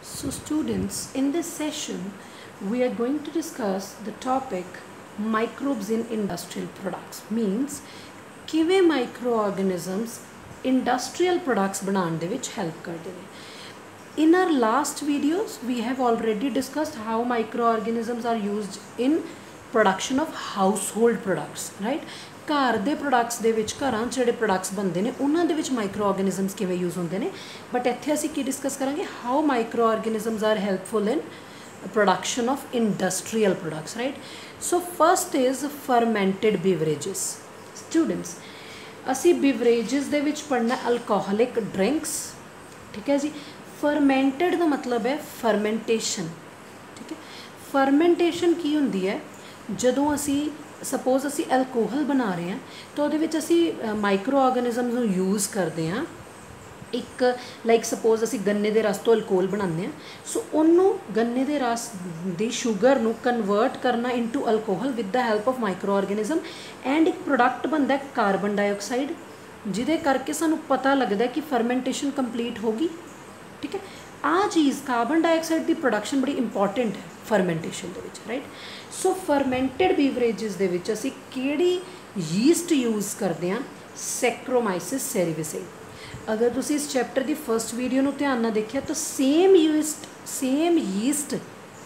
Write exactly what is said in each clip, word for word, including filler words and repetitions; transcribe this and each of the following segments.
So students, in this session, we are going to discuss the topic microbes in industrial products. Means, किवे microorganisms industrial products बनाने दे विच help करते हैं. In our last videos, we have already discussed how microorganisms are used in production of household products, right? घर ਦੇ products ਦੇ ਵਿੱਚ ਘਰਾਂ 'ਚ ਜਿਹੜੇ ਪ੍ਰੋਡਕਟਸ ਬਣਦੇ ਨੇ ਉਹਨਾਂ ਦੇ ਵਿੱਚ ਮਾਈਕਰੋ ਆਰਗੈਨਿਜ਼ਮਸ ਕਿਵੇਂ ਯੂਜ਼ ਹੁੰਦੇ ਨੇ ਬਟ ਇੱਥੇ ਅਸੀਂ ਕੀ ਡਿਸਕਸ ਕਰਾਂਗੇ how microorganisms are helpful in production of industrial products right so first is fermented beverages students ਅਸੀਂ ਬੀਵਰੇਜਸ ਦੇ ਵਿੱਚ ਪੜ੍ਹਨਾ ਅਲਕੋਹਲਿਕ ਡਰਿੰਕਸ ਠੀਕ ਹੈ ਜੀ ਫਰਮੈਂਟਡ ਦਾ ਮਤਲਬ ਹੈ ਫਰਮੈਂਟੇਸ਼ਨ ਠੀਕ ਹੈ ਫਰਮੈਂਟੇਸ਼ਨ ਕੀ ਹੁੰਦੀ ਹੈ ਜਦੋਂ ਅਸੀਂ सपोज असी एल्कोहल बना रहे हैं तो वो असी माइक्रो ऑर्गेनिजम्स यूज़ करते हैं एक लाइक सपोज असी गन्ने के रस तो अल्कोहल बनाते हैं सो उन्होंने गन्ने के रस की शुगर नू कन्वर्ट करना into alcohol with the help of microorganism and एक प्रोडक्ट बनता है कार्बन डाइऑक्साइड जिदे करके सानू पता लगता है कि फरमेंटेशन कंप्लीट होगी ठीक है आ चीज़ कार्बन डाइऑक्साइड की प्रोडक्शन बड़ी इंपॉर्टेंट है फरमेंटेशन दे विच राइट सो फरमेंटेड बीवरेजिस दे विच असी किहड़ी यीस्ट यूज़ करते हैं सैक्रोमाइसिस सेरेविसेई अगर तुसी इस चैप्टर की फर्स्ट वीडियो नू ध्यान नाल देखिया तो same yeast same yeast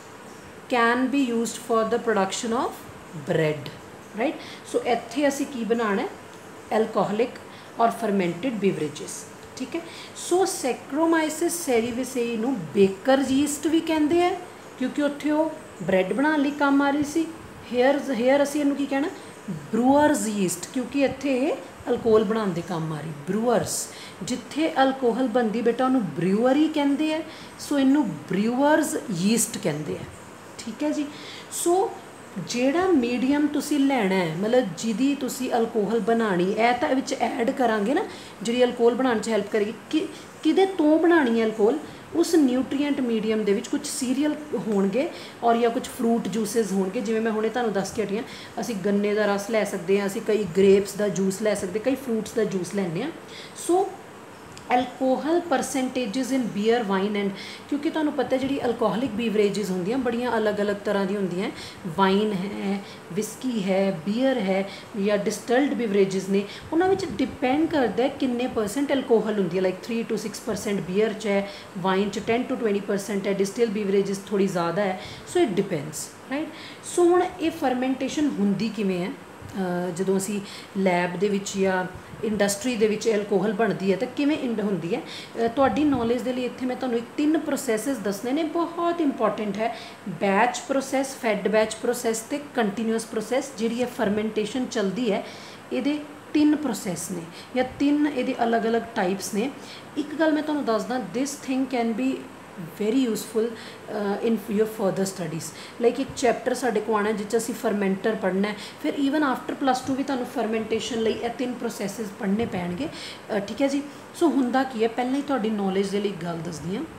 can be used for the production of bread right so इत्थे असी की बनाना है एल्कोहलिक और फरमेंटेड बीवरेजिस ठीक है सो सैक्रोमाइसिस सेरेविसेई नू बेकर यीस्ट भी कहते हैं क्योंकि उत्थे वो ब्रैड बनाने लई काम आ रही सी हेयर हेयर असी इनू की कहना ब्रूअर्स यीस्ट क्योंकि इत्थे अल्कोहल बनाने दे काम आ रही ब्रूअर्स जिथे अल्कोहल बनती बेटा उन्होंने ब्रूअरी कहते हैं सो इनू ब्रूअर्स यीस्ट कहते हैं ठीक है जी सो ਜਿਹੜਾ मीडियम तुसी ਲੈਣਾ है मतलब जिहदी तुसी अल्कोहल बनानी है तो विच ऐड करांगे ना जिहड़ी अल्कोहल बनाने च हेल्प करेगी कि किहदे तो बनानी है अल्कोहल उस न्यूट्रीएंट मीडियम दे विच कुछ सीरीयल होणगे और या कुछ फ्रूट जूसिस होणगे जिवें मैं हुणे तुहानूं दस के हटी हां असीं गन्ने दा रस लै सकदे हां असीं कई ग्रेप्स दा जूस लै सकदे कई फ्रूट्स दा जूस लैंदे हां so alcohol percentages in beer wine and क्योंकि तुहानूं पता है जी अल्कोहलिक बीवरेजिज होंदियां बड़ियां अलग अलग तरह दी होंदियां वाइन है विस्की है बीयर है या डिस्टल्ड बीवरेजिज ने उन्हां विच डिपेंड करता है किन्ने परसेंट अल्कोहल होंदी है like three two six percent beer च है वाइन च टेन टू ट्वेंटी परसेंट है डिस्टिल बीवरेजिज थोड़ी ज़्यादा है so it depends right so हुण ये फरमेंटेशन हुंदी किवें है ਜਦੋਂ ਅਸੀਂ लैब ਦੇ ਵਿੱਚ ਜਾਂ इंडस्ट्री ਦੇ ਵਿੱਚ ਐਲਕੋਹਲ ਬਣਦੀ ਹੈ ਤਾਂ ਕਿਵੇਂ ਇੰਡ ਹੁੰਦੀ ਹੈ ਤੁਹਾਡੀ ਨੌਲੇਜ ਦੇ ਲਈ ਇੱਥੇ ਮੈਂ ਤੁਹਾਨੂੰ ਇੱਕ ਤਿੰਨ ਪ੍ਰੋਸੈਸਸ ਦੱਸਣੇ ਨੇ ਬਹੁਤ ਇੰਪੋਰਟੈਂਟ ਹੈ batch process fed batch process ਤੇ ਕੰਟੀਨਿਊਸ ਪ੍ਰੋਸੈਸ ਜਿਹੜੀ ਹੈ ਫਰਮੈਂਟੇਸ਼ਨ ਚੱਲਦੀ ਹੈ ਇਹਦੇ ਤਿੰਨ ਪ੍ਰੋਸੈਸ ਨੇ ਜਾਂ ਤਿੰਨ ਇਹਦੇ ਅਲੱਗ-ਅਲੱਗ ਟਾਈਪਸ ਨੇ ਇੱਕ ਗੱਲ ਮੈਂ ਤੁਹਾਨੂੰ ਦੱਸਦਾ this thing can be very useful in your further studies like एक चैप्टर साढ़े को आना जिस असी फरमेंटर पढ़ना है फिर ईवन आफ्टर प्लस टू भी तुहानूं फरमेंटेशन लई ये तीन प्रोसैसेस पढ़ने पैणगे ठीक है जी सो हुंदा की है पहले ही तुहाडी नॉलेज दे लई गल दसदी हां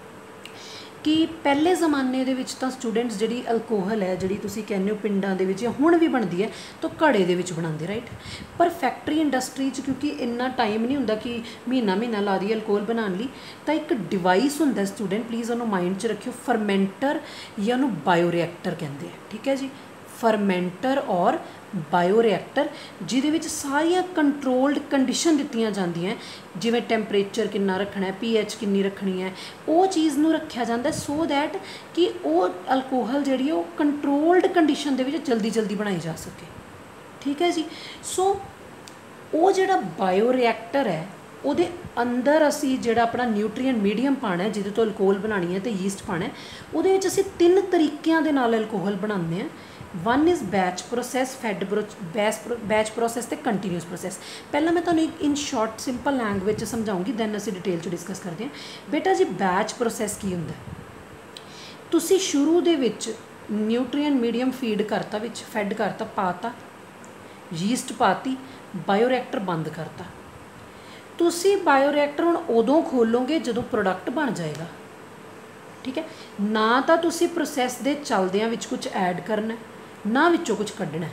कि पहले जमाने दे विच तां स्टूडेंट्स जिहड़ी अल्कोहल है जिहड़ी तुसीं कहंदे हो पिंडां दे विच हुण भी बनदी है तो घड़े दे विच बनांदे राइट पर फैक्ट्री इंडस्ट्री च क्योंकि इन्ना टाइम नहीं हुंदा कि महीना महीना ला दी अल्कोहल बनाने लई तां एक डिवाइस हुंदा स्टूडेंट प्लीज़ उहनूं माइंड च रखियो फरमेंटर या उहनूं बायोरिएक्टर कहंदे हैं ठीक है जी फरमेंटर और बायोरिएक्टर जिहदे विच सारियां कंट्रोल्ड कंडीशन दित्तियां जांदियां जिवें टैंपरेचर किन्ना रखना है पी एच किन्नी रखनी है वो चीज़ नूं रखिया जांदा सो दैट कि वो अल्कोहल जिहड़ी है कंट्रोल्ड कंडीशन दे विच जल्दी जल्दी बनाई जा सके ठीक है जी सो वो जिहड़ा बायोरिएक्टर है ਉਹਦੇ अंदर ਅਸੀਂ ਜਿਹੜਾ ਆਪਣਾ ਨਿਊਟਰੀਐਂਟ ਮੀਡੀਅਮ ਪਾਣਾ ਹੈ ਜਿਹਦੇ ਤੋਂ ਅਲਕੋਹਲ ਬਣਾਣੀ ਹੈ ਤੇ ਯੀਸਟ ਪਾਣਾ ਹੈ ਉਹਦੇ ਵਿੱਚ ਅਸੀਂ ਤਿੰਨ ਤਰੀਕਿਆਂ ਦੇ ਨਾਲ ਅਲਕੋਹਲ ਬਣਾਉਂਦੇ ਹਾਂ one is batch process fed batch batch process ते कंटीन्यूस प्रोसैस पहला मैं तुहानूं इन शॉर्ट सिंपल लैंग्वेज समझाऊँगी दैन असीं डिटेल च डिस्कस करते हैं बेटा जी बैच प्रोसैस की हुंदा तुसीं शुरू दे विच न्यूट्रीएंट मीडियम फीड करता विच फैड करता पाता यीस्ट पाती बायोरिएक्टर बंद करता तुसीं बायोरिएक्टर हुण उदों खोलोगे जदों प्रोडक्ट बन जाएगा ठीक है ना तो तुसीं प्रोसैस दे चलदियां विच कुछ ऐड करना ना विचों कुछ कढ़ना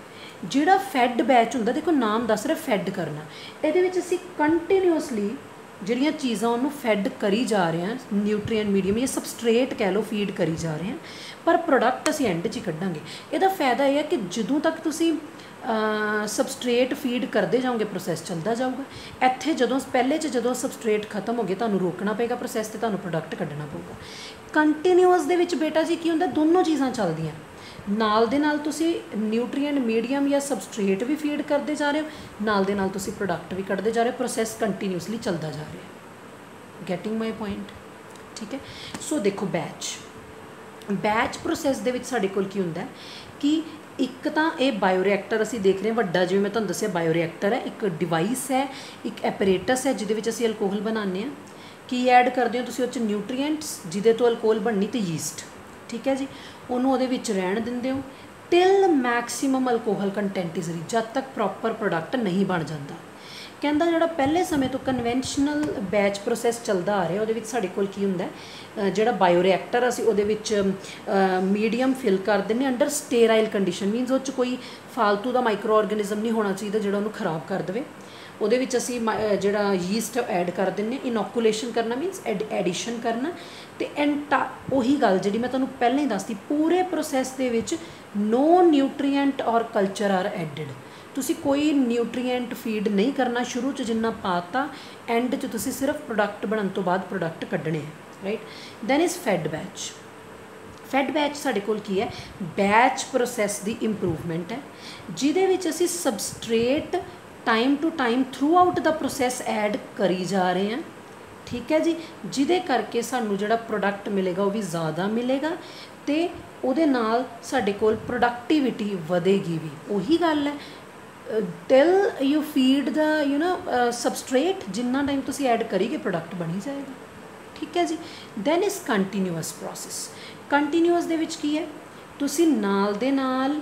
जिहड़ा फैड बैच हुंदा देखो नाम दस रहा फैड करना इहदे विच असीं कंटीन्यूअसली ਜਿਹੜੀਆਂ ਚੀਜ਼ਾਂ ਉਹਨੂੰ ਫੈਡ ਕਰੀ ਜਾ ਰਹੇ ਹਾਂ, ਨਿਊਟਰੀਐਂਟ ਮੀਡੀਅਮ ਜਾਂ ਸਬਸਟਰੇਟ ਕਹਿ ਲਓ, ਫੀਡ ਕਰੀ ਜਾ ਰਹੇ ਹਾਂ, ਪਰ ਪ੍ਰੋਡਕਟ ਅਸੀਂ ਐਂਡ 'ਚ ਹੀ ਕੱਢਾਂਗੇ। ਇਹਦਾ ਫਾਇਦਾ ਇਹ ਹੈ ਕਿ ਜਦੋਂ ਤੱਕ ਤੁਸੀਂ ਸਬਸਟਰੇਟ ਫੀਡ ਕਰਦੇ ਜਾਓਗੇ ਪ੍ਰੋਸੈਸ ਚੱਲਦਾ ਜਾਊਗਾ। ਇੱਥੇ ਜਦੋਂ ਪਹਿਲੇ 'ਚ ਜਦੋਂ ਸਬਸਟਰੇਟ ਖਤਮ ਹੋ ਗਏ ਤੁਹਾਨੂੰ ਰੋਕਣਾ ਪਏਗਾ ਪ੍ਰੋਸੈਸ ਤੇ ਤੁਹਾਨੂੰ ਪ੍ਰੋਡਕਟ ਕੱਢਣਾ ਪਊਗਾ। ਕੰਟੀਨਿਊਅਸ ਦੇ ਵਿੱਚ ਬੇਟਾ ਜੀ ਕੀ ਹੁੰਦਾ, ਦੋਨੋਂ ਚੀਜ਼ਾਂ ਚੱਲਦੀਆਂ ਨਾਲ ਦੇ ਨਾਲ, ਤੁਸੀਂ ਨਿਊਟਰੀਐਂਟ ਮੀਡੀਅਮ ਜਾਂ ਸਬਸਟਰੇਟ ਵੀ ਫੀਡ ਕਰਦੇ ਜਾ ਰਹੇ ਹੋ, ਨਾਲ ਦੇ ਨਾਲ ਤੁਸੀਂ ਪ੍ਰੋਡਕਟ ਵੀ ਕੱਢਦੇ ਜਾ ਰਹੇ ਹੋ, ਪ੍ਰੋਸੈਸ ਕੰਟੀਨਿਊਸਲੀ ਚੱਲਦਾ ਜਾ ਰਿਹਾ। Getting my point? ਠੀਕ ਹੈ। ਸੋ ਦੇਖੋ ਬੈਚ ਬੈਚ ਪ੍ਰੋਸੈਸ ਦੇ ਵਿੱਚ ਸਾਡੇ ਕੋਲ ਕੀ ਹੁੰਦਾ ਕਿ ਇੱਕ ਤਾਂ ਇਹ ਬਾਇਓ ਰਿਐਕਟਰ ਅਸੀਂ ਦੇਖ ਰਹੇ ਹਾਂ ਵੱਡਾ, ਜਿਵੇਂ ਮੈਂ ਤੁਹਾਨੂੰ ਦੱਸਿਆ ਬਾਇਓ ਰਿਐਕਟਰ ਹੈ, ਇੱਕ ਡਿਵਾਈਸ ਹੈ, ਇੱਕ ਐਪਰੇਟਸ ਹੈ ਜਿਹਦੇ ਵਿੱਚ ਅਸੀਂ ਅਲਕੋਹਲ ਬਣਾਉਂਦੇ ਹਾਂ। ਕੀ ਐਡ ਕਰਦੇ ਹੋ ਤੁਸੀਂ ਉਹ 'ਚ? ਨਿਊਟਰੀਐਂਟਸ ਜਿਹਦੇ ਤੋਂ ਅਲਕੋਹਲ ਬਣਨੀ ਤੇ ਯੀਸਟ। ਠੀਕ ਹੈ ਜੀ, ਉਹਨੂੰ ਉਹਦੇ ਵਿੱਚ ਰਹਿਣ ਦਿੰਦੇ ਹੋ till maximum alcohol content is reach, ਜਦ ਤੱਕ ਪ੍ਰੋਪਰ ਪ੍ਰੋਡਕਟ ਨਹੀਂ ਬਣ ਜਾਂਦਾ। ਕਹਿੰਦਾ ਜਿਹੜਾ ਪਹਿਲੇ ਸਮੇਂ ਤੋਂ ਕਨਵੈਨਸ਼ਨਲ ਬੈਚ ਪ੍ਰੋਸੈਸ ਚੱਲਦਾ ਆ ਰਿਹਾ ਉਹਦੇ ਵਿੱਚ ਸਾਡੇ ਕੋਲ ਕੀ ਹੁੰਦਾ, ਜਿਹੜਾ ਬਾਇਓ ਰਿਐਕਟਰ ਅਸੀਂ ਉਹਦੇ ਵਿੱਚ ਮੀਡੀਅਮ ਫਿਲ ਕਰ ਦਿੰਦੇ ਅੰਡਰ ਸਟੇਰਾਈਲ ਕੰਡੀਸ਼ਨ, ਮੀਨਸ ਉਹ 'ਚ ਕੋਈ ਫਾਲਤੂ ਦਾ ਮਾਈਕਰੋ ਆਰਗੈਨਿਜ਼ਮ ਨਹੀਂ ਹੋਣਾ ਚਾਹੀਦਾ ਜਿਹੜਾ ਉਹਨੂੰ ਖਰਾਬ ਕਰ ਦੇਵੇ। ਉਹਦੇ ਵਿੱਚ ਅਸੀਂ ਜਿਹੜਾ ਯੀਸਟ ਐਡ ਕਰ ਦਿੰਦੇ, ਇਨੋਕੂਲੇਸ਼ਨ ਕਰਨਾ ਮੀਨਸ ਐਡ ਐਡੀਸ਼ਨ ਕਰਨਾ। ਅਤੇ ਐਂਟਾ ਉਹੀ ਗੱਲ ਜਿਹੜੀ ਮੈਂ ਤੁਹਾਨੂੰ ਪਹਿਲਾਂ ਹੀ ਦੱਸਦੀ, ਪੂਰੇ ਪ੍ਰੋਸੈਸ ਦੇ ਵਿੱਚ no nutrient or culture are added. ਤੁਸੀਂ ਕੋਈ ਨਿਊਟਰੀਐਂਟ ਫੀਡ ਨਹੀਂ ਕਰਨਾ ਸ਼ੁਰੂ 'ਚ, ਜਿੰਨਾ ਪਾਤਾ ਐਂਡ 'ਚ ਤੁਸੀਂ ਸਿਰਫ ਪ੍ਰੋਡਕਟ ਬਣਨ ਤੋਂ ਬਾਅਦ ਪ੍ਰੋਡਕਟ ਕੱਢਣੇ ਹੈ, right. Then is fed batch. Fed batch ਸਾਡੇ ਕੋਲ ਕੀ ਹੈ, ਬੈਚ ਪ੍ਰੋਸੈਸ ਦੀ ਇੰਪਰੂਵਮੈਂਟ ਹੈ ਜਿਹਦੇ ਵਿੱਚ ਅਸੀਂ substrate time to time throughout ਦਾ ਪ੍ਰੋਸੈਸ ਐਡ ਕਰੀ ਜਾ ਰਹੇ ਹਾਂ। ਠੀਕ ਹੈ ਜੀ, ਜਿਹਦੇ ਕਰਕੇ ਸਾਨੂੰ ਜਿਹੜਾ ਪ੍ਰੋਡਕਟ ਮਿਲੇਗਾ ਉਹ ਵੀ ਜ਼ਿਆਦਾ ਮਿਲੇਗਾ ਅਤੇ ਉਹਦੇ ਨਾਲ ਸਾਡੇ ਕੋਲ ਪ੍ਰੋਡਕਟੀਵਿਟੀ ਵਧੇਗੀ ਵੀ। ਉਹੀ ਗੱਲ ਹੈ, ਟਿਲ ਯੂ ਫੀਡ ਦਾ ਯੂ ਨੋ ਸਬਸਟਰੇਟ, ਜਿੰਨਾ ਟਾਈਮ ਤੁਸੀਂ ਐਡ ਕਰੀਗੇ ਪ੍ਰੋਡਕਟ ਬਣੀ ਜਾਏਗਾ। ਠੀਕ ਹੈ ਜੀ। Then is continuous process. Continuous ਦੇ ਵਿੱਚ ਕੀ ਹੈ, ਤੁਸੀਂ ਨਾਲ ਦੇ ਨਾਲ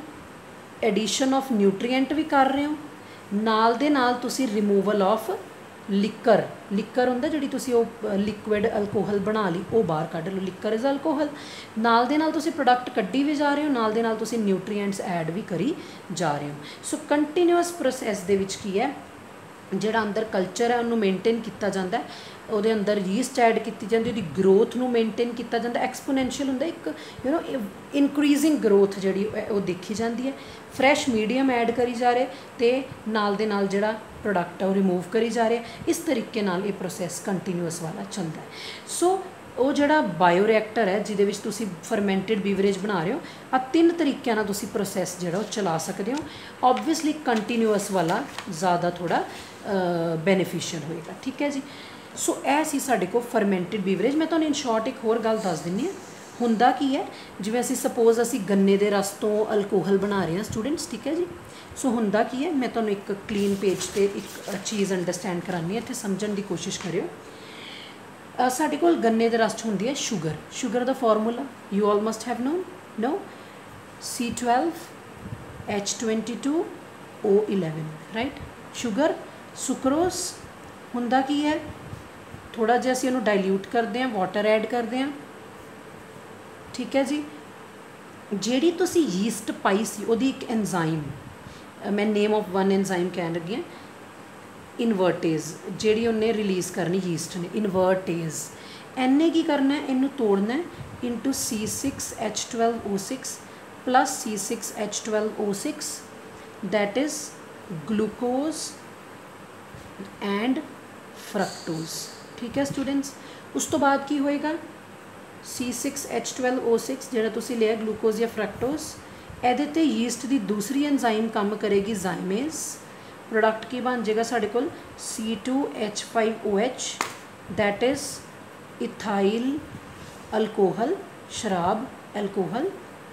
ਐਡੀਸ਼ਨ ਆਫ ਨਿਊਟਰੀਐਂਟ ਵੀ ਕਰ ਰਹੇ ਹੋ, ਨਾਲ ਦੇ ਨਾਲ ਤੁਸੀਂ ਰਿਮੂਵਲ ਆਫ ਲਿਕਰ, ਲਿਕਰ ਹੁੰਦਾ ਜਿਹੜੀ ਤੁਸੀਂ ਉਹ ਲਿਕੁਇਡ ਅਲਕੋਹਲ ਬਣਾ ਲਈ ਉਹ ਬਾਹਰ ਕੱਢ ਲਓ, ਲਿਕਰ ਇਜ਼ ਅਲਕੋਹਲ। ਨਾਲ ਦੇ ਨਾਲ ਤੁਸੀਂ ਪ੍ਰੋਡਕਟ ਕੱਢੀ ਵੀ ਜਾ ਰਹੇ ਹੋ, ਨਾਲ ਦੇ ਨਾਲ ਤੁਸੀਂ ਨਿਊਟਰੀਐਂਟਸ ਐਡ ਵੀ ਕਰੀ ਜਾ ਰਹੇ ਹੋ। ਸੋ ਕੰਟੀਨਿਊਅਸ ਪ੍ਰੋਸੈਸ ਦੇ ਵਿੱਚ ਕੀ ਹੈ, ਜਿਹੜਾ ਅੰਦਰ ਕਲਚਰ ਹੈ ਉਹਨੂੰ ਮੇਨਟੇਨ ਕੀਤਾ ਜਾਂਦਾ, ਉਹਦੇ ਅੰਦਰ ਯੀਸਟ ਐਡ ਕੀਤੀ ਜਾਂਦੀ, ਉਹਦੀ ਗਰੋਥ ਨੂੰ ਮੇਨਟੇਨ ਕੀਤਾ ਜਾਂਦਾ। ਐਕਸਪੋਨੈਂਸ਼ੀਅਲ ਹੁੰਦਾ, ਇੱਕ ਯੂ ਨੋ ਇਨਕਰੀਜ਼ਿੰਗ ਗਰੋਥ ਜਿਹੜੀ ਉਹ ਦੇਖੀ ਜਾਂਦੀ ਹੈ। ਫਰੈਸ਼ ਮੀਡੀਅਮ ਐਡ ਕਰੀ ਜਾ ਰਹੇ ਅਤੇ ਨਾਲ ਦੇ ਨਾਲ ਜਿਹੜਾ ਪ੍ਰੋਡਕਟ ਹੈ ਉਹ ਰਿਮੂਵ ਕਰੀ ਜਾ ਰਹੇ। ਇਸ ਤਰੀਕੇ ਨਾਲ ਇਹ ਪ੍ਰੋਸੈਸ ਕੰਟੀਨਿਊਅਸ ਵਾਲਾ ਚੱਲਦਾ ਹੈ। ਸੋ ਉਹ ਜਿਹੜਾ ਬਾਇਓ ਰਿਐਕਟਰ ਹੈ ਜਿਹਦੇ ਵਿੱਚ ਤੁਸੀਂ ਫਰਮੈਂਟਡ ਬੀਵਰੇਜ ਬਣਾ ਰਹੇ ਹੋ, ਆ ਤਿੰਨ ਤਰੀਕਿਆਂ ਨਾਲ ਤੁਸੀਂ ਪ੍ਰੋਸੈਸ ਜਿਹੜਾ ਉਹ ਚਲਾ ਸਕਦੇ ਹੋ। ਓਬਵੀਅਸਲੀ ਕੰਟੀਨਿਊਅਸ ਵਾਲਾ ਜ਼ਿਆਦਾ ਥੋੜ੍ਹਾ ਬੈਨੀਫੀਸ਼ੀਅਲ ਹੋਏਗਾ। ਠੀਕ ਹੈ ਜੀ। ਸੋ ਇਹ ਸੀ ਸਾਡੇ ਕੋਲ ਫਰਮੈਂਟਡ ਬੀਵਰੇਜ। ਮੈਂ ਤੁਹਾਨੂੰ ਇਨ ਸ਼ਾਰਟ ਇੱਕ ਹੋਰ ਗੱਲ ਦੱਸ ਦਿੰਦੀ ਹਾਂ। ਹੁੰਦਾ ਕੀ ਹੈ, ਜਿਵੇਂ ਅਸੀਂ ਸਪੋਜ਼ ਅਸੀਂ ਗੰਨੇ ਦੇ ਰਸ ਤੋਂ ਅਲਕੋਹਲ ਬਣਾ ਰਹੇ ਹਾਂ ਸਟੂਡੈਂਟਸ, ਠੀਕ ਹੈ ਜੀ। ਸੋ ਹੁੰਦਾ ਕੀ ਹੈ, ਮੈਂ ਤੁਹਾਨੂੰ ਇੱਕ ਕਲੀਨ ਪੇਜ 'ਤੇ ਇੱਕ ਚੀਜ਼ ਅੰਡਰਸਟੈਂਡ ਕਰਾਉਂਦੀ ਹਾਂ, ਇੱਥੇ ਸਮਝਣ ਦੀ ਕੋਸ਼ਿਸ਼ ਕਰਿਓ। ਸਾਡੇ ਕੋਲ ਗੰਨੇ ਦੇ ਰਸ 'ਚ ਹੁੰਦੀ ਹੈ ਸ਼ੂਗਰ। ਸ਼ੂਗਰ ਦਾ formula you all must have known, no, C twelve H twenty two O eleven, right. Sugar, sucrose. ਹੁੰਦਾ ਕੀ ਹੈ, ਥੋੜ੍ਹਾ ਜਿਹਾ ਅਸੀਂ ਉਹਨੂੰ ਡਾਇਲਿਊਟ ਕਰਦੇ ਹਾਂ, ਵਾਟਰ ਐਡ ਕਰਦੇ ਹਾਂ। ਠੀਕ ਹੈ ਜੀ। ਜਿਹੜੀ ਤੁਸੀਂ ਯੀਸਟ ਪਾਈ ਸੀ ਉਹਦੀ ਇੱਕ ਐਨਜ਼ਾਈਮ, ਮੈਂ ਨੇਮ ਆਫ ਵਨ ਐਨਜ਼ਾਈਮ ਕਹਿਣ ਲੱਗੀ ਹਾਂ, ਇਨਵਰਟੇਜ਼, ਜਿਹੜੀ ਉਹਨੇ ਰਿਲੀਜ਼ ਕਰਨੀ ਯੀਸਟ ਨੇ, ਇਨਵਰਟੇਜ਼। ਇਹਨੇ ਕੀ ਕਰਨਾ, ਇਹਨੂੰ ਤੋੜਨਾ into C six H twelve O six plus C six H twelve O six, that is glucose and fructose. ਠੀਕ ਹੈ ਸਟੂਡੈਂਟਸ। ਉਸ ਤੋਂ ਬਾਅਦ ਕੀ ਹੋਏਗਾ, C six H twelve O six ਜਿਹੜਾ ਤੁਸੀਂ ਲਿਆ ਗਲੂਕੋਜ਼ ਜਾਂ ਫਰਕਟੋਜ਼, ਇਹਦੇ 'ਤੇ ਯੀਸਟ ਦੀ ਦੂਸਰੀ ਐਨਜ਼ਾਈਮ ਕੰਮ ਕਰੇਗੀ ਜ਼ਾਈਮੇਜ਼। ਪ੍ਰੋਡਕਟ ਕੀ ਬਣ ਜਾਏਗਾ ਸਾਡੇ ਕੋਲ, C two H five O H, that is ethyl alcohol, ਸ਼ਰਾਬ ਐਲਕੋਹਲ,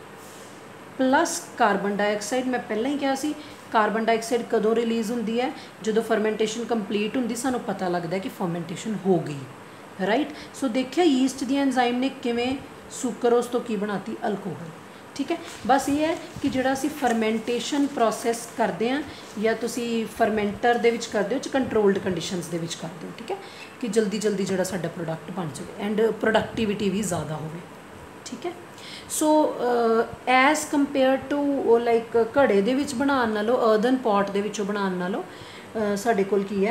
ਪਲੱਸ ਕਾਰਬਨ ਡਾਈਆਕਸਾਈਡ। ਮੈਂ ਪਹਿਲਾਂ ਹੀ ਕਿਹਾ ਸੀ ਕਾਰਬਨ ਡਾਈਆਕਸਾਈਡ ਕਦੋਂ ਰਿਲੀਜ਼ ਹੁੰਦੀ ਹੈ, ਜਦੋਂ ਫਰਮੈਂਟੇਸ਼ਨ ਕੰਪਲੀਟ ਹੁੰਦੀ, ਸਾਨੂੰ ਪਤਾ ਲੱਗਦਾ ਕਿ ਫਰਮੈਂਟੇਸ਼ਨ ਹੋ ਗਈ, ਰਾਈਟ। ਸੋ ਦੇਖਿਆ ਯੀਸਟ ਦੀ ਐਨਜ਼ਾਈਮ ਨੇ ਕਿਵੇਂ ਸੁਕਰੋਜ਼ ਤੋਂ ਕੀ ਬਣਾਤੀ, ਅਲਕੋਹਲ। ਠੀਕ ਹੈ। ਬਸ ਇਹ ਹੈ ਕਿ ਜਿਹੜਾ ਅਸੀਂ ਫਰਮੈਂਟੇਸ਼ਨ ਪ੍ਰੋਸੈਸ ਕਰਦੇ ਹਾਂ ਜਾਂ ਤੁਸੀਂ ਫਰਮੈਂਟਰ ਦੇ ਵਿੱਚ ਕਰਦੇ ਹੋ, ਚ ਕੰਟਰੋਲਡ ਕੰਡੀਸ਼ਨਸ ਦੇ ਵਿੱਚ ਕਰਦੇ ਹੋ। ਠੀਕ ਹੈ, ਕਿ ਜਲਦੀ ਜਲਦੀ ਜਿਹੜਾ ਸਾਡਾ ਪ੍ਰੋਡਕਟ ਬਣ ਜਾਵੇ ਐਂਡ ਪ੍ਰੋਡਕਟੀਵਿਟੀ ਵੀ ਜ਼ਿਆਦਾ ਹੋਵੇ। ਠੀਕ ਹੈ। So as compare to like ਘੜੇ ਦੇ ਵਿੱਚ ਬਣਾਉਣ ਨਾਲੋਂ, ਅਰਦਨ ਪੋਟ ਦੇ ਵਿੱਚੋਂ ਬਣਾਉਣ ਨਾਲੋਂ ਸਾਡੇ ਕੋਲ ਕੀ ਹੈ,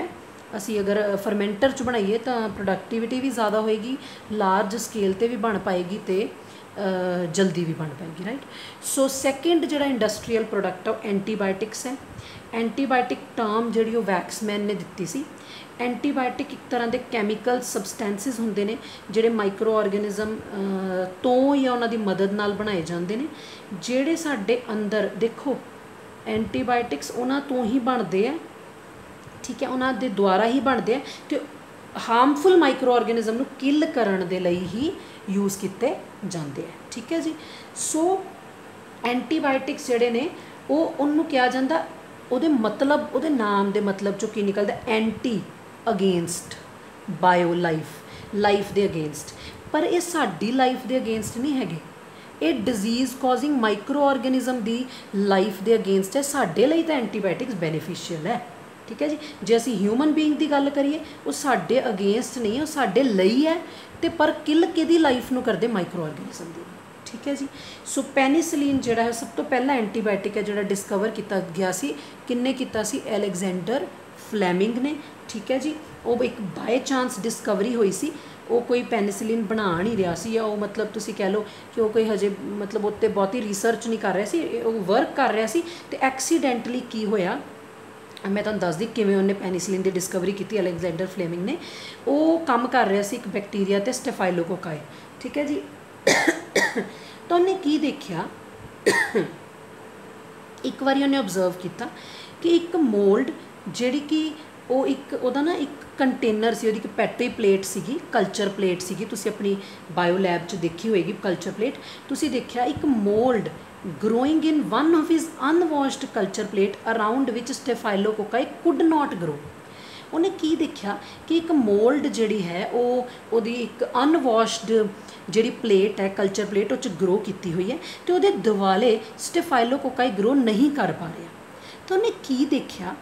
ਅਸੀਂ अगर फरमेंटर च बनाइए तो प्रोडक्टिविटी भी ज़्यादा होएगी, लार्ज स्केल ते भी बन पाएगी तो जल्दी भी बन पाएगी, राइट। सो सैकेंड जो इंडस्ट्रीयल प्रोडक्ट है एंटीबायोटिक्स है। एंटीबायोटिक टर्म जी वैक्समैन ने दी सी। एंटीबायोटिक एक तरह के कैमिकल सबसटेंसिस होंगे ने जोड़े माइक्रो ऑर्गेनिजम तो या उन्होंने मदद नाल बनाए जाते हैं, जोड़े साडे अंदर देखो एंटीबायोटिक्स उन्होंने तो ही बनते हैं, ठीक है, उन्होंने द्वारा ही बनते हैं, तो हार्मफुल माइक्रो ऑर्गेनिजम नूं किल करन दे लई ही यूज़ किए जाते हैं, ठीक है जी। सो एंटीबायोटिक्स जोड़े ने वो उन्होंने कहा जाता, उहदे मतलब उहदे नाम दे मतलब चो की निकलदा, anti against bio life, life दे अगेंस्ट, पर ये साडी लाइफ दे अगेंस्ट नहीं हैगे, ये डिजीज़ कॉजिंग माइक्रो ऑर्गेनिजम दी लाइफ दे अगेंस्ट है। साडे लई तां एंटीबायोटिक्स बेनीफिशियल है, ठीक है जी। जे असीं ह्यूमन बीइंग की गल करिए वो साडे अगेंस्ट नहीं है, वो साडे लई है, तो पर किल किहदी लाइफ नूं करदे, माइक्रो ऑर्गेनिजम दी, ठीक है जी। सो पेनिसिलिन जिहड़ा है सब तो पहला एंटीबायोटिक है जिहड़ा डिस्कवर किया गया सी, किन्ने किया सी, एलेगजेंडर फ्लैमिंग ने, ठीक है जी। वो एक बाय चांस डिस्कवरी हुई सी, वो कोई पेनिसिलिन बना नहीं रहा सी, या वो मतलब तुसी कह लो कि वो कोई हजे मतलब उत्ते बहुती रिसर्च नहीं कर रहा सी, वो वर्क कर रहा सी, तो एक्सीडेंटली की होया, मैं तुहानूं दस दी किवें उन्हें पेनिसिलिन की डिस्कवरी की, अलेगजेंडर फ्लेमिंग ने। वो काम कर रहा सी एक बैक्टीरिया ते स्टेफाइलोकोकाई, ठीक है जी। तो उन्हें की देखा, एक बार उन्हें ऑब्जर्व किया कि एक मोल्ड जिहड़ी कि वो एक उहदा ना एक कंटेनर सी, उहदी एक पैट्री प्लेट सीगी, कल्चर प्लेट सीगी, तुसी अपनी बायो लैब च देखी होएगी कल्चर प्लेट, तुसी देखा एक mould growing in one of his unwashed culture plate around which staphylococci could not grow. उन्हें की देखा कि एक मोल्ड जिहड़ी है वो उहदी एक अनवॉश्ड जिहड़ी प्लेट है कल्चर प्लेट उस ग्रो की हुई है, तो उहदे दुआले स्टेफाइलोकोकाई ग्रो नहीं कर पा रहा। तो उन्हें की देखा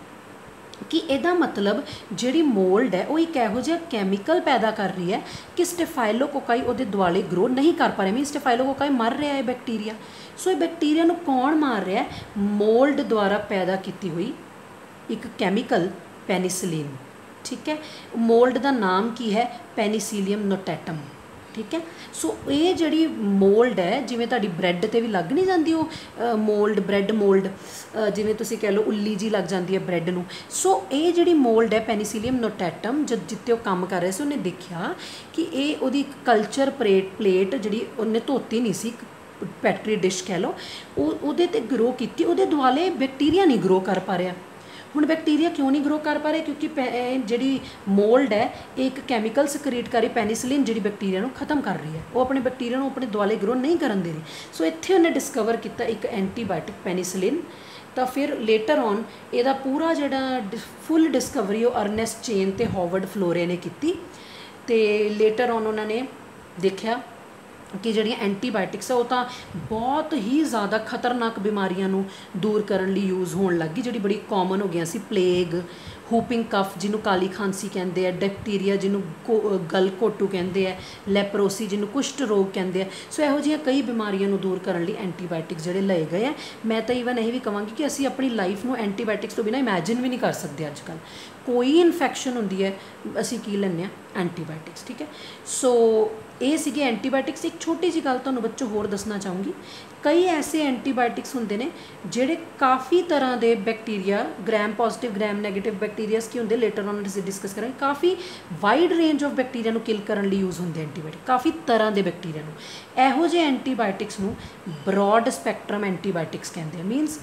कि इहदा मतलब जिहड़ी मोल्ड है वो एक इहो जिहा कैमिकल पैदा कर रही है कि स्टेफाइलोकोकाई उहदे दुआले ग्रो नहीं कर पा रहे, मीन स्टेफाइलोकोकाई मर रहा है बैक्टीरिया। सो ये बैक्टीरिया नूं कौन मार रहा है, मोल्ड द्वारा पैदा की हुई एक कैमिकल पेनिसिलिन, ठीक है। मोल्ड का नाम की है, पेनिसिलियम नोटैटम, ठीक है। सो ये जिहड़ी मोल्ड है, जिवें तुहाडी ब्रैड ते भी लग नहीं जाती वो मोल्ड, ब्रैड मोल्ड जिवें तुसीं कह लो उल्ली जी लग जाती है ब्रैड नूं। सो ये जिहड़ी मोल्ड है पेनिसिलियम नोटैटम, जब जिते वो काम कर रहे थे उन्हें देखा कि ये उहदी कल्चर प्लेट प्लेट जिहड़ी उन्हें धोती नहीं सी, पैट्री डिश कह लो, उहदे ते ग्रो की, उहदे दुआले बैक्टीरिया नहीं ग्रो कर पा रहा। हुण बैक्टीरिया क्यों नहीं ग्रो कर पा रहे, क्योंकि जिहड़ी मोल्ड है एक कैमिकल सक्रीट कर रही, पेनिसिलिन जिहड़ी बैक्टीरिया नूं खत्म कर रही है, वो अपने बैक्टीरिया नूं अपने दुआले ग्रो नहीं करन दे रही। सो इत्थे उन्हें डिस्कवर किया एक एंटीबायोटिक पेनिसिलिन। तो फिर लेटर ऑन इहदा पूरा जिहड़ा फुल डिस्कवरी वो अर्नेस्ट चेन ते हॉवर्ड फ्लोरे ने की, ते लेटर ऑन उन्होंने देखा कि जिहड़ियां एंटीबायोटिक्स है वो तो बहुत ही ज़्यादा खतरनाक बीमारियां नूं दूर करने लई यूज़ होण लग गई, जिहड़ी बड़ी कॉमन हो गई सी, प्लेग, हूपिंग कफ जिन्हों काली खांसी कहते हैं, डिप्थीरिया जिन्हों गल घोटू कहते हैं, लैप्रोसी जिन्हों कुष्ठ रोग कहते हैं। सो इहो जिहियां कई बीमारियां नूं दूर करने लई एंटीबायोटिक्स जिहड़े लए गए हैं। मैं तो ईवन यही भी कहांगी कि असीं अपनी लाइफ नूं एंटीबायोटिक्स तो बिना इमैजिन भी नहीं कर सकते। अजकल कोई इन्फैक्शन होंदी है असीं की लैंदे आ एंटीबायोटिक्स, ठीक है। सो ये सीगे एंटीबायोटिक्स। एक छोटी जी गल तुहानूं बच्चों होर दसना चाहूँगी, कई ऐसे एंटीबायोटिक्स होंदे ने जिहड़े काफ़ी तरह के bacteria, gram positive gram negative bacterias की होंदे, लेटर ऑन असीं डिस्कस करांगे। काफ़ी वाइड रेंज ऑफ बैक्टीरिया नूं किल करन लई यूज़ होंदे एंटीबायोटिक, काफ़ी तरह के बैक्टीरिया नूं। इहो जिहे एंटीबायोटिक्स नूं ब्रॉड स्पैक्ट्रम एंटीबायोटिक्स कहते हैं। मीनस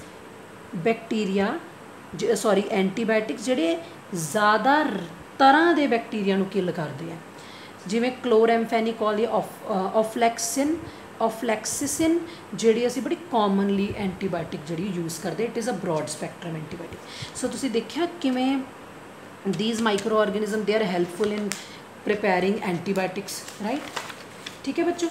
बैक्टीरिया सॉरी एंटीबायोटिक्स जिहड़े ज़्यादा तरह के बैक्टीरिया नूं किल करदे हैं, जिवें क्लोरैम्फेनिकोल या ऑफ ऑफलैक्सिन ऑफलैक्सिसिन जिहड़ी असीं बड़ी कॉमनली एंटीबायोटिक जिहड़ी यूज़ करते। It is a broad spectrum antibiotic. So तुसीं देखिया किवें दीज माइक्रो ऑर्गेनिज्म दे are helpful in preparing antibiotics, right, ठीक है बच्चों।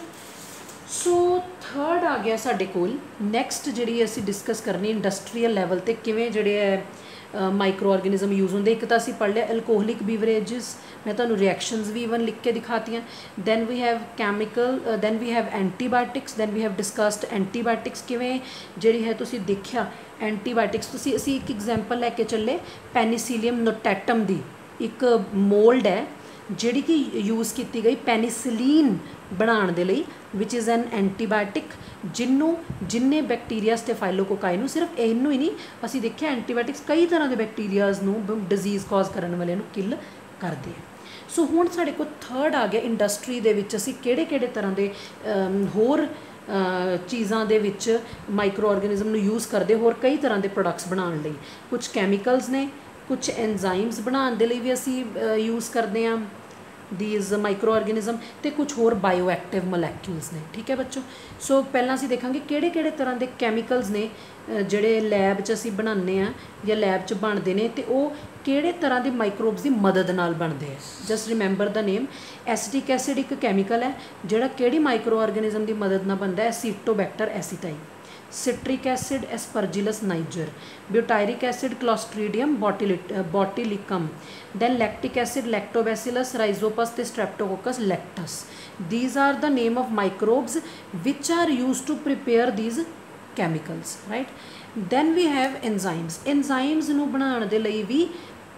सो थर्ड आ गया साडे कोल नैक्सट जिहड़ी असीं डिस्कस करनी इंडस्ट्रीयल लैवल ते किवें जिहड़े माइक्रो ऑर्गेनिज्म यूज़ होंगे। एक तो असीं पढ़ लिया एल्कोहलिक बीवरेजिस, मैं तुहानूं रिएक्शनस भी ईवन लिख के दिखातियाँ। Then we have chemical, then we have antibiotics, then we have discussed antibiotics किवें जिहड़ी है तुसीं देखिया एंटीबायोटिक्स तुसीं असीं एक एग्जाम्पल लैके चले पेनिसिलियम नोटैटम दी, एक मोल्ड है जिहड़ी कि यूज़ की गई पेनिसिलीन बनाने दे लई विच इज़ एन एंटीबायोटिक जिन्हों जिन्ने बैक्टीरिया स्टेफाइलोकोकाई नूं सिर्फ इनू ही नहीं असी देखिया एंटीबायोटिक्स कई तरह के बैक्टीरियाज नूं डिजीज़ कॉज करने वाले नूं किल करते हैं। सो हुण साडे कोल थर्ड आ गया इंडस्ट्री दे विच असी किहड़े किहड़े तरह के होर चीज़ां दे विच माइक्रो ऑर्गेनिज्म नूं यूज़ करते होर कई तरह के प्रोडक्ट्स बनाने लई कुछ कैमिकल्स ने कुछ एंजाइम्स बनाने दे लई भी असी यूज़ करते हैं दीज माइक्रो ऑर्गेनिज्म ते कुछ होर बायो एक्टिव मोलैक्यूल्स ने। ठीक है बच्चों। सो पहला असी देखांगे किहड़े किहड़े तरह के कैमिकल्स ने जिहड़े लैब च असी बनाने आ या लैब च बनते हैं तो वो किहड़े तरह के माइक्रोब्स की मदद नाल बनते हैं। Just remember the name. Acetic acid एक कैमिकल है जिहड़ा किहड़ी माइक्रो ऑर्गेनिज्म की मदद नाल बनता है Acetobacter aceti. Citric acid Aspergillus niger. Butyric acid Clostridium botulinum. Then lactic acid Lactobacillus Rhizopus ते Streptococcus lactis. These are the name of microbes which are use to prepare these chemicals right. Then we have enzymes. Enzymes नूं बनाने दे लई भी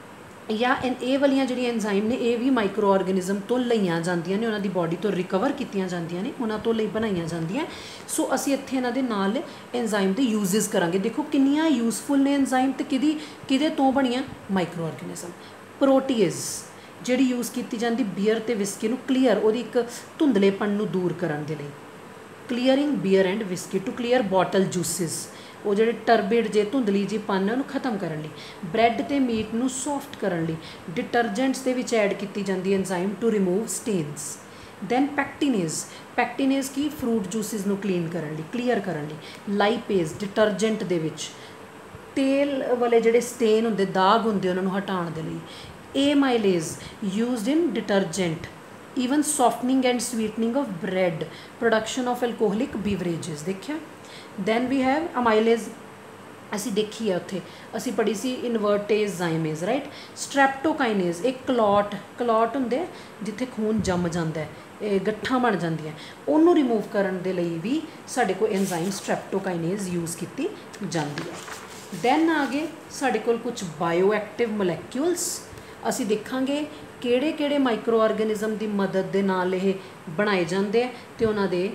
या इन ये वाली जी enzyme ने ये भी माइक्रो ऑर्गेनिज्म तो लईआं जांदियां ने उन्होंने बॉडी तो रिकवर कीतियां जांदियां ने उन्होंने तो लई बनाईआं जांदियां। सो असी इत्थे इन्हां दे नाल एंजाइम दे यूजेस करांगे। देखो किन्नियां यूजफुल ने एंजाइम ते किहदी किहदे तो बणीआं माइक्रो ऑर्गेनिज्म। प्रोटीएज जिहड़ी यूज़ की जाती बीयर ते विस्की नूं क्लीयर वो एक धुंधलेपन नूं दूर करन दे लई। Clearing beer and whisky to clear bottle juices वो जो टर्बिड जे धुंधली जी पन है उन्होंने खत्म करने लई। ब्रैड ते मीट नूं सॉफ्ट करने लई डिटर्जेंट्स दे विच ऐड की जाती है enzyme to remove stains. Then pectinase. Pectinase की फ्रूट जूसिस नूं क्लीन करने लई क्लीयर करने लई। लाइपेज डिटर्जेंट दे विच तेल वाले जिहड़े स्टेन हुंदे दाग हुंदे उन्हां नूं हटाउण दे लई। Amylase used in detergent even softening and sweetening of bread production of alcoholic beverages. देखिया। दैन वी हैव अमाइलेज असी देखी है उत्थे असी पढ़ी सी इनवर्टेज जाइमेज राइट। स्ट्रैप्टोकाइनेज एक क्लॉट क्लॉट हुंदे जिथे खून जम जाता है गट्ठा बन जांदियां उन्होंने रिमूव करने दे लई भी साडे कोल एंजाइम स्ट्रैप्टोकाइनेज यूज़ की जाती है। दैन आगे साडे कोल कुछ बायो एक्टिव मोलैक्यूल्स असी देखांगे किहड़े किहड़े माइक्रो ऑर्गेनिज्म की मदद दे नाल ये बनाए जाते हैं तो उन्हां दे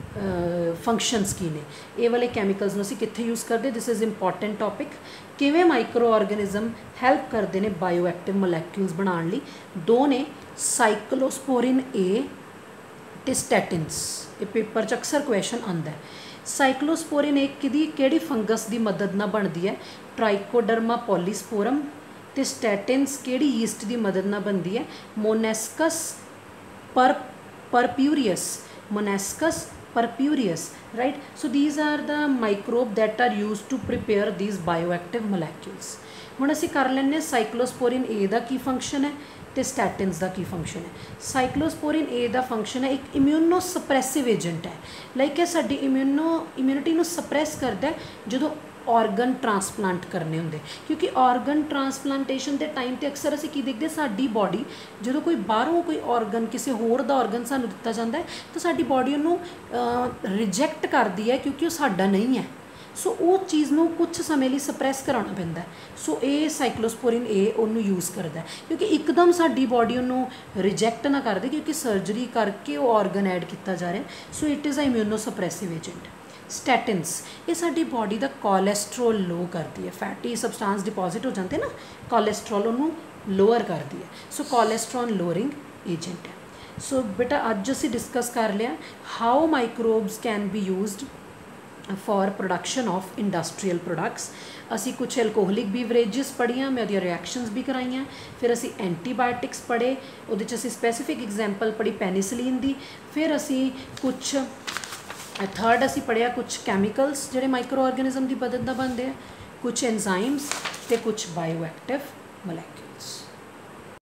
फंक्शनस की ने। ये वाले कैमिकल्स नूं असीं कित्थे यूज़ करते दिस इज़ इंपॉर्टेंट टॉपिक। किवें माइक्रो ऑर्गेनिज्म हैल्प करते हैं बायो एक्टिव मोलैक्यूल्स बनाने लई। दो ने साइक्लोस्पोरिन ए ते स्टैटिन्स। ये पेपर च अक्सर क्वेश्चन आंदा है। साइक्लोस्पोरिन ए किहदी किहड़ी फंगस की मदद नाल बनती है ट्राइकोडर्मा पॉलीस्पोरम। तो स्टैटिन्स किहड़ी ईस्ट की मदद नाल बनती है मोनेस्कस पर purpureus Monascus purpureus right. So these are the microbe that are use to prepare these bioactive molecules. हुण असीं कर लैंदे साइक्लोस्पोरिन ए का की फंक्शन है तो स्टैटिन्स का की फंक्शन है। साइक्लोस्पोरिन ए का फंक्शन है एक इम्यूनो सप्रैसिव एजेंट है लाइक है साडी इम्यूनो इम्यूनिटी नूं सप्रैस करता है जो ऑर्गन ट्रांसप्लांट करने होंगे क्योंकि ऑर्गन ट्रांसप्लांटेशन के टाइम तो अक्सर असीं की देखते साडी बॉडी जो कोई बाहरों कोई ऑर्गन किसी होर दा ऑर्गन सानूं दिता जाता है तो साडी बॉडी उन्होंने रिजैक्ट करती है क्योंकि वो साडा नहीं है। सो वो चीज़ नूं कुछ समय लिए सप्रैस कराना पैंदा है। सो ये साइक्लोस्पोरिन ए उन्होंने यूज़ करता है क्योंकि एकदम साडी बॉडी उन्होंने रिजैक्ट ना कर दे क्योंकि सर्जरी करके वो ऑर्गन ऐड किया जा रहा है। So it is a immunosuppressive agent. Statins ये साडी बॉडी का कोलेस्ट्रोल लो करती है। फैटी सबसटांस डिपॉजिट हो जाते हैं ना कोलेस्ट्रोल उन्होंने लोअर करती है। सो कोलेस्ट्रॉल लोअरिंग एजेंट है। सो बेटा अज असीं डिस्कस कर लिया how microbes can be used for production of industrial products. असी कुछ एल्कोहलिक बीवरेजिस पढ़िया मैं उहदियां रिएक्शनस भी कराइयां। फिर असी एंटीबायोटिक्स पढ़े उहदे च असी स्पैसीफिक एग्जाम्पल पढ़ी पेनिसिलिन दी। फिर असी कुछ थर्ड असी पढ़िया कुछ कैमिकल्स जिहड़े माइक्रो ऑर्गेनिज्म की मदद नाल बनदे आ कुछ एंजाइम्स ते कुछ बायोएक्टिव मोलैक्यूल्स।